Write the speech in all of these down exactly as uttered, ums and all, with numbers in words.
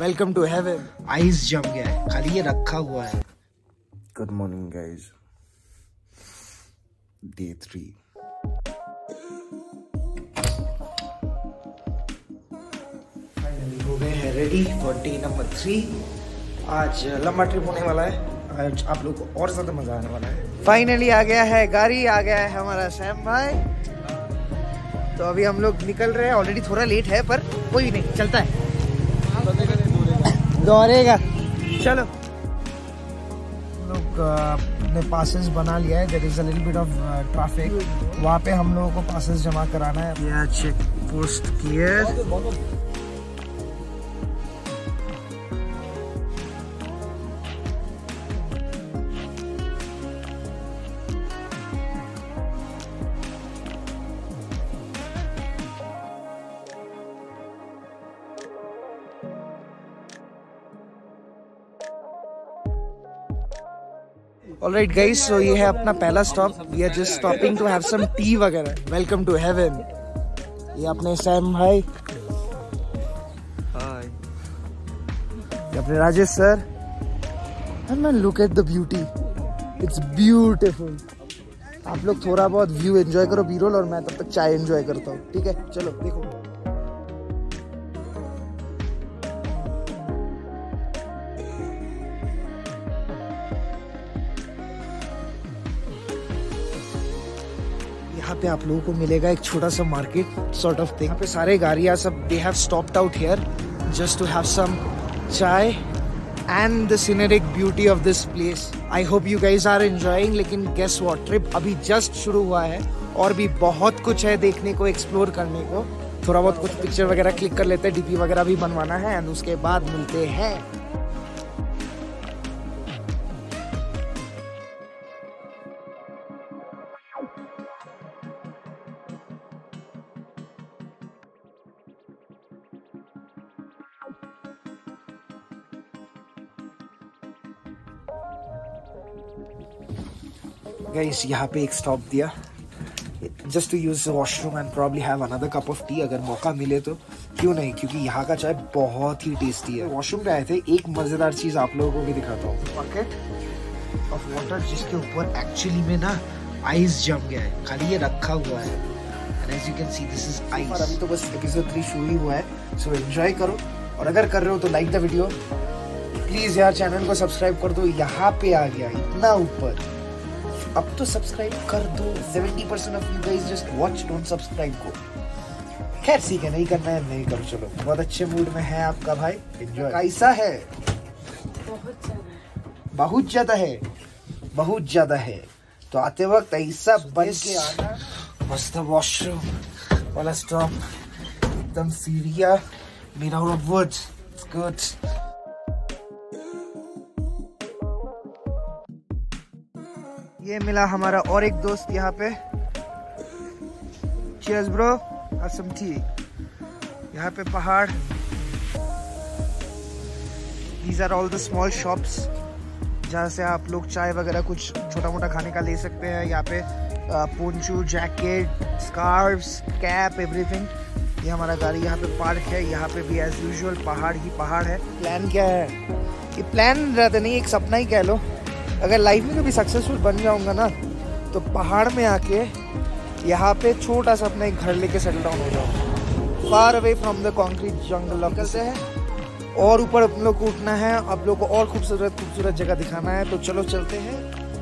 Welcome to heaven. Ice जम गया है, खाली ये रखा हुआ है। Good morning guys, day three. Finally हो गए हैं ready for day number three. आज लंबा ट्रिप होने वाला है, आज आप लोग को और ज्यादा मजा आने वाला है। फाइनली आ गया है गाड़ी, आ गया है हमारा सैम भाई। तो अभी हम लोग निकल रहे हैं, ऑलरेडी थोड़ा लेट है पर कोई नहीं, चलता है, दौड़ेगा। चलो हम लोग अपने पासेस बना लिया है। There is a little bit of traffic, वहाँ पे हम लोगों को पासेस जमा कराना है। ये check post clear. Alright guys, so ये है अपना पहला स्टॉप। We are just stopping to have some tea वगैरह। Welcome to heaven। ये अपने सैम भाई, हाय। ये अपने Rajesh sir. And man, look at the beauty, it's beautiful। आप लोग थोड़ा बहुत व्यू एंजॉय करो, बी रोल, और मैं तब तक चाय एंजॉय करता हूँ, ठीक है? चलो देखो। यहाँ पे आप लोगों को मिलेगा एक छोटा सा मार्केट सॉर्ट ऑफ थिंग। यहाँ पे सारे गाड़ियाँ सब they have stopped out here just to have some chai and the scenic beauty of this place. I hope you guys are enjoying. लेकिन गेस व्हाट, ट्रिप अभी जस्ट शुरू हुआ है और भी बहुत कुछ है देखने को, एक्सप्लोर करने को। थोड़ा बहुत कुछ पिक्चर वगैरह क्लिक कर लेते हैं, डीपी वगैरह भी बनवाना है एंड उसके बाद मिलते हैं। गाइस यहाँ पे एक स्टॉप दिया just to use the washroom and probably have another cup of tea, अगर मौका मिले तो क्यों नहीं, क्योंकि यहाँ का चाय बहुत ही टेस्टी है। वॉशरूम पे आए थे, एक मजेदार चीज आप लोगों को भी दिखाता हूँ। बकेट ऑफ वाटर जिसके ऊपर एक्चुअली में ना आइस जम गया है, खाली ये रखा हुआ है। And as you can see this is ice. अभी तो बस एपिसोड थ्री शुरू ही हुआ है, सो एंजॉय करो। और अगर कर रहे हो तो लाइक द वीडियो प्लीज यार, चैनल को सब्सक्राइब कर दो। यहाँ पे आ गया इतना ऊपर, अब तो सब्सक्राइब कर दो। Seventy percent of you guys just watch, don't subscribe को। खैर ठीक है, नहीं करना है नहीं करो। चलो, बहुत अच्छे मूड में है आपका भाई, एंजॉय। कैसा है? बहुत ज्यादा बहुत ज्यादा है, बहुत ज्यादा है। तो आते वक्त ऐसा बन के आना। मस्त वॉशरूम वाला स्टॉप, एकदम सीढ़ियाँ, made out of wood, it's good. ये मिला हमारा और एक दोस्त यहाँ पे। Cheers bro, have some tea। यहाँ पे पहाड़, these are all the small shops जहाँ से आप लोग चाय वगैरह कुछ छोटा मोटा खाने का ले सकते हैं। यहाँ पे poncho, jacket, scarfs, cap, everything. ये हमारा गाड़ी यहाँ पे पार्क है। यहाँ पे भी एज यूजुअल पहाड़ ही पहाड़ है। प्लान क्या है? ये प्लान रहता नहीं, एक सपना ही कह लो। अगर लाइफ में कभी सक्सेसफुल बन जाऊंगा ना, तो पहाड़ में आके यहाँ पे छोटा सा अपना एक घर लेके सेटल डाउन हो जाऊंगा, far away from the concrete jungle. निकलते हैं और ऊपर अपन लोग को उठना है, आप लोग को और खूबसूरत खूबसूरत जगह दिखाना है। तो चलो चलते हैं।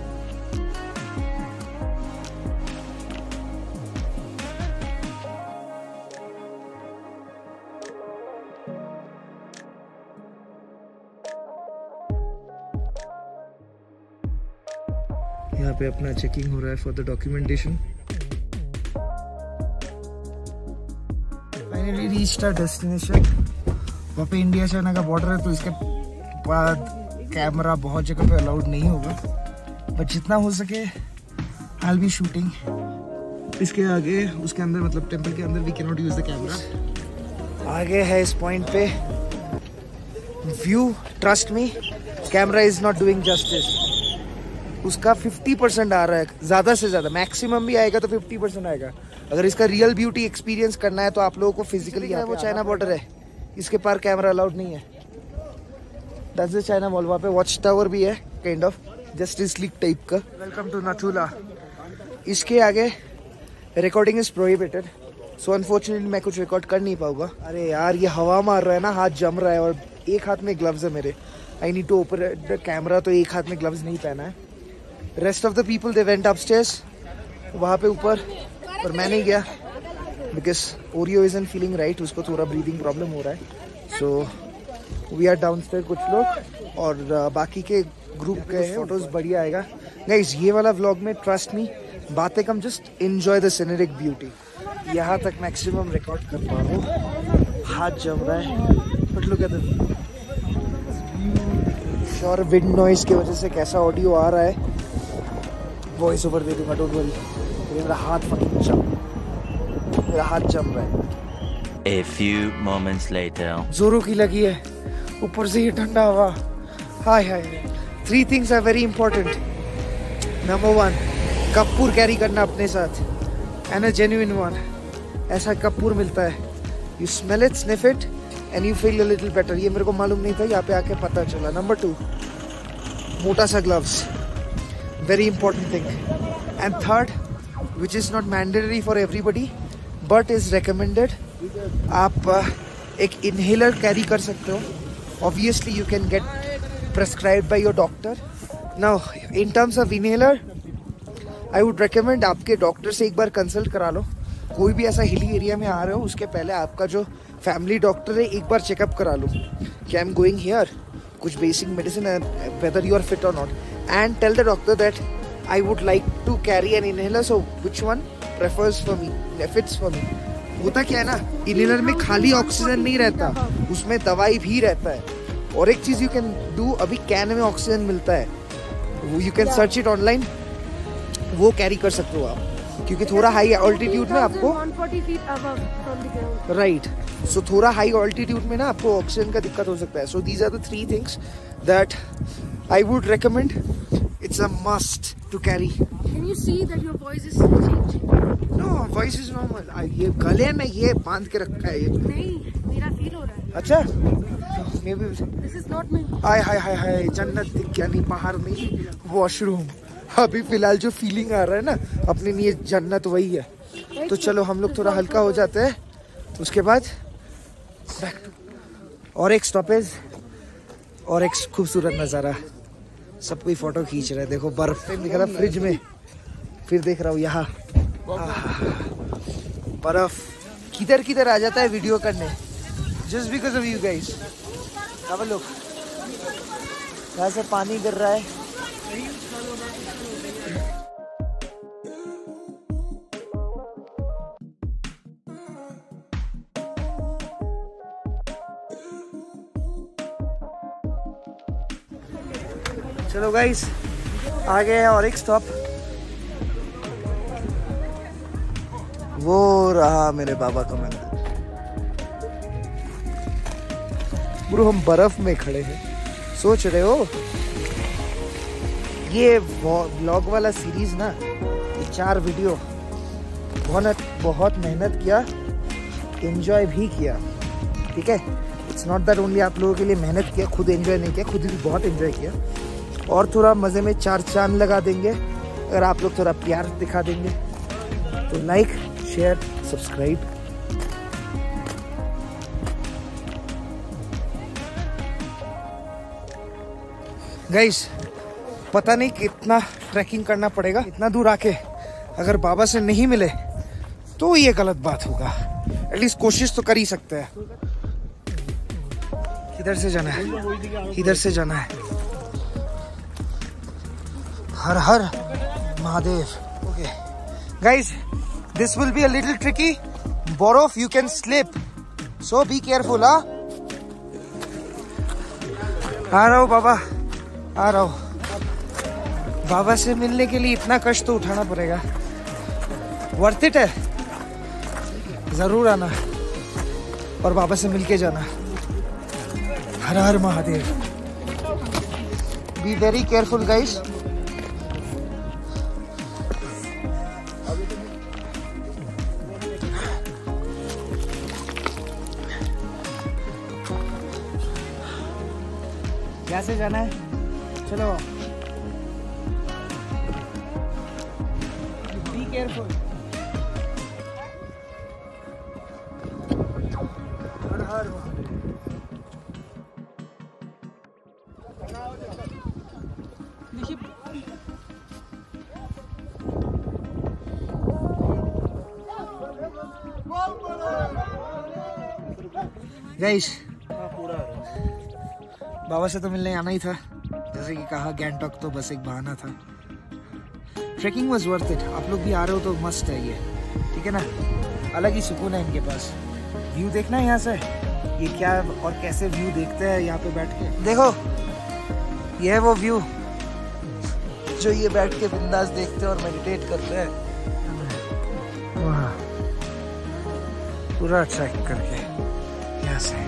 यहाँ पे अपना चेकिंग हो रहा है for the documentation. Finally reached our destination. वहाँ पे इंडिया चाइना का बॉर्डर है, तो इसके बाद कैमरा बहुत जगह पे अलाउड नहीं होगा, बट जितना हो सके आई विल बी शूटिंग। इसके आगे उसके अंदर, मतलब टेंपल के अंदर, we can not use the camera. आगे है इस पॉइंट पे view, trust me, camera is not doing justice. उसका फिफ्टी परसेंट आ रहा है, ज़्यादा से ज़्यादा, मैक्सिमम भी आएगा तो फिफ्टी परसेंट आएगा। अगर इसका रियल ब्यूटी एक्सपीरियंस करना है तो आप लोगों को फिजिकली, वो चाइना बॉर्डर है, इसके पार कैमरा अलाउड नहीं है। That's the China mall. वहाँ पे वॉच टावर भी है kind of justice league type का। Welcome to Nathula. इसके आगे recording is prohibited, so unfortunately मैं कुछ रिकॉर्ड कर नहीं पाऊंगा। अरे यार ये हवा मार रहा है ना, हाथ जम रहा है और एक हाथ में ग्लव्स है मेरे। I need to operate the camera, तो एक हाथ में ग्लव्स नहीं पहना है। Rest of the people they went upstairs, वहाँ पे ऊपर, पर मैं नहीं गया because Oreo isn't feeling right, उसको थोड़ा ब्रीदिंग प्रॉब्लम हो रहा है। सो वी आर डाउनस्टेयर कुछ लोग, और uh, बाकी के ग्रुप के फोटोज बढ़िया आएगा। गाइस ये वाला व्लॉग में ट्रस्ट मी बातें कम, just enjoy the scenic beauty. यहाँ तक मैक्सिमम रिकॉर्ड कर पा रहा हूँ, हाथ जम रहा है, but look at the sure wind noise की वजह से कैसा ऑडियो आ रहा है वॉइस ओवर दे दूंगा, डोंट वरी। मेरा हाथ फकिंग जम मेरा हाथ जम रहा है। A few moments later. जोरों की लगी है, ऊपर से ये ठंडा हवा। Hi hi. Three things are very important. Number one, कपूर कैरी करना अपने साथ, एंड अ जेन्युइन वन। ऐसा कपूर मिलता है, you smell it, sniff it and you feel a little better. ये मेरे को मालूम नहीं था, यहाँ पे आके पता चला। नंबर टू, मोटा सा gloves, very important thing. And third, which is not mandatory for everybody but is recommended, आप एक इनहेलर कैरी कर सकते हो। Obviously you can get prescribed by your doctor. Now in terms of inhaler I would recommend आपके doctor से एक बार consult करा लो। कोई भी ऐसा हिली एरिया में आ रहे हो उसके पहले आपका जो फैमिली डॉक्टर है एक बार चेकअप करा लो कि आई एम गोइंग हियर, कुछ basic medicine, whether you are fit और not, and tell the doctor that I would like to carry an inhaler, so which one prefers for me, fits for me. होता क्या है ना, inhaler में खाली oxygen नहीं रहता, उसमें दवाई भी रहता है। और एक चीज यू कैन डू, अभी कैन में ऑक्सीजन मिलता है, you can search it online, वो कैरी कर सकते हो आप, क्योंकि थोड़ा हाई ऑल्टीट्यूड में आपको राइट सो थोड़ा हाई ऑल्टीट्यूड में ना आपको ऑक्सीजन का दिक्कत हो सकता है। So these are the three things that I would recommend, it's a must to carry. Can you see that your voice is changing? No, voice is normal. ये गले में ये बांध के रखा है ये। नहीं, मेरा फील हो रहा है। अच्छा, maybe This is not me. Hi hi hi hi, जन्नत दिख गया, नहीं बाहर नहीं, वॉशरूम। अभी फिलहाल जो फीलिंग आ रहा है ना अपने लिए, जन्नत वही है। तो चलो हम लोग थोड़ा हल्का हो जाते हैं, उसके बाद बैक टू और एक स्टॉपेज और एक खूबसूरत नज़ारा। सब कोई फोटो खींच रहा है, देखो बर्फ दिख रहा है फ्रिज में, फिर देख रहा हूँ यहाँ बर्फ किधर किधर आ जाता है वीडियो करने, just because of you guys. अब लोग यहाँ से पानी गिर रहा है, चलो गाइस आ गए हैं और एक स्टॉप, वो रहा मेरे बाबा का मंदिर। ब्रो हम बर्फ में खड़े हैं, सोच रहे हो ये व्लॉग वाला सीरीज ना, ये चार वीडियो बहुत बहुत मेहनत किया, एंजॉय भी किया, ठीक है। इट्स नॉट दैट ओनली आप लोगों के लिए मेहनत किया, खुद एंजॉय नहीं किया, खुद भी बहुत एंजॉय किया, और थोड़ा मज़े में चार चांद लगा देंगे अगर आप लोग थोड़ा प्यार दिखा देंगे। तो लाइक, शेयर, सब्सक्राइब। गाइस पता नहीं कितना ट्रैकिंग करना पड़ेगा, इतना दूर आके अगर बाबा से नहीं मिले तो ये गलत बात होगा। एटलीस्ट कोशिश तो कर ही सकते हैं। किधर से जाना है, इधर से जाना है। Har Har Mahadev. Okay guys, this will be a little tricky. Borough, you can slip, so be careful. हाँ, आ रहा हूँ बाबा, आ रहा हूँ। बाबा से मिलने के लिए इतना कष्ट तो उठाना पड़ेगा, वर्थ इट है। जरूर आना और बाबा से मिलके जाना। Har Har Mahadev. Be very careful guys. यहाँ से जाना है, चलो। Be careful. Har Har guys, बाबा से तो मिलने आना ही था, जैसे कि कहा गैंगटॉक तो बस एक बहाना था। Trekking was worth it. आप लोग भी आ रहे हो तो मस्त है ये, ठीक है ना। अलग ही सुकून है इनके पास। व्यू देखना है यहाँ से, ये क्या और कैसे व्यू देखते हैं यहाँ पे बैठ के। देखो ये है वो व्यू जो ये बैठ के बिंदास देखते हैं और मेडिटेट करते हैं। वाह, पूरा ट्रैक करके यहाँ से।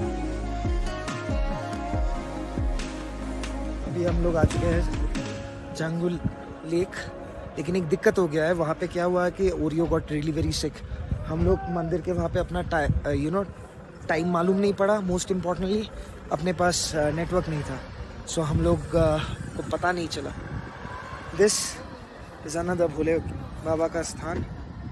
अभी हम लोग आ चुके हैं जंगुल लेक, लेकिन एक दिक्कत हो गया है। वहाँ पे क्या हुआ है कि Oreo got really very sick. हम लोग मंदिर के वहाँ पे अपना टाइम यू नो टाइम मालूम नहीं पड़ा। मोस्ट इम्पॉर्टेंटली अपने पास नेटवर्क नहीं था, सो हम लोग uh, को पता नहीं चला। This is another Bhole Baba का स्थान।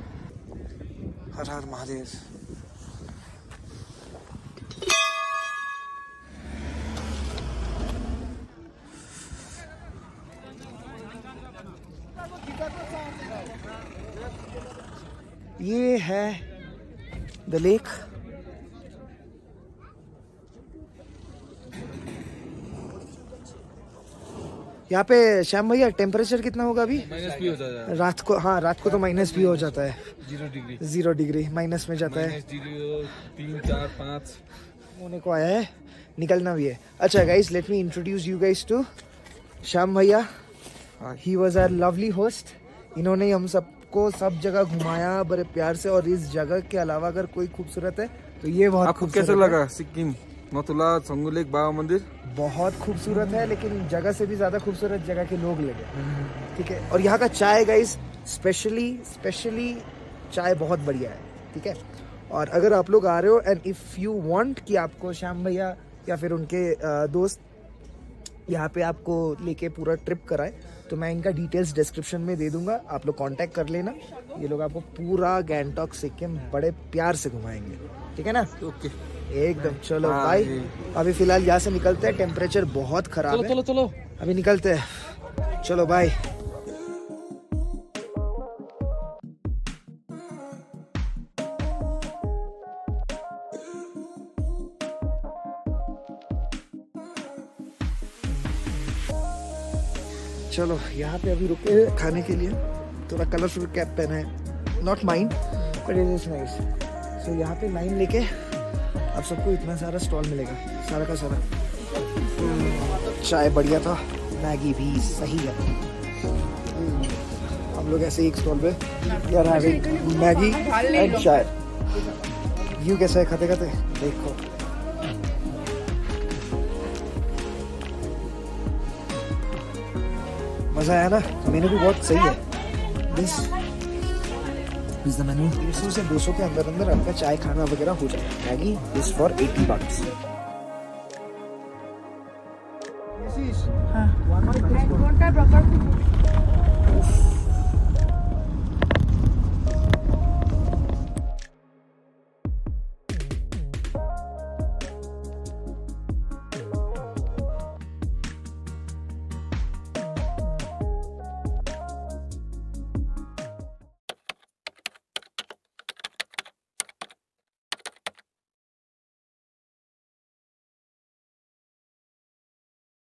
हर हर महादेव। ये है द लेक। यहाँ पे श्याम भैया टेम्परेचर कितना होगा अभी? माइनस भी हो जाता है रात को। हाँ, रात को तो माइनस भी हो जाता है। Zero degree zero degree minus में जाता है। जीरो तीन चार पाँच होने को आया है, निकलना भी है। अच्छा guys, let me introduce you guys to Shyam भैया। He was our lovely host. इन्होंने हम सबको सब जगह घुमाया बड़े प्यार से। और इस जगह के अलावा अगर कोई खूबसूरत है तो ये बहुत आपको खूबसूरत कैसा है। लगा सिक्किम, नथुला, छंगु लेक, बाबा मंदिर? बहुत खूबसूरत है, लेकिन जगह से भी ज्यादा खूबसूरत जगह के लोग लगे, ठीक है। और यहाँ का चाय गाइस, स्पेशली स्पेशली चाय बहुत बढ़िया है, ठीक है। और अगर आप लोग आ रहे हो एंड इफ यू वांट कि आपको श्याम भैया या फिर उनके दोस्त यहाँ पे आपको लेके पूरा ट्रिप कराए, तो मैं इनका डिटेल्स डिस्क्रिप्शन में दे दूंगा। आप लोग कांटेक्ट कर लेना। ये लोग आपको पूरा गैंगटॉक सिक्किम बड़े प्यार से घुमाएंगे, ठीक है ना। ओके, एकदम। चलो भाई, अभी फिलहाल यहाँ से निकलते हैं। टेम्परेचर बहुत खराब है। चलो चलो अभी निकलते हैं। चलो बाय। चलो यहाँ पे अभी रुके खाने के लिए। थोड़ा कलरफुल कैप पहना है, not mind but it is nice. So यहाँ पे लाइन लेके अब सबको इतना सारा स्टॉल मिलेगा, सारा का सारा। चाय बढ़िया था, मैगी भी सही है। हम लोग ऐसे एक स्टॉल पे यार having Maggi and chai. View कैसा है खाते खाते, देखो। मजा आया ना। मेनू भी बहुत सही है। This is the menu. तीन सौ से दो सौ के अंदर अंदर आपका चाय खाना वगैरह हो जाएगा। Maggi is for eighty bucks. हाँ।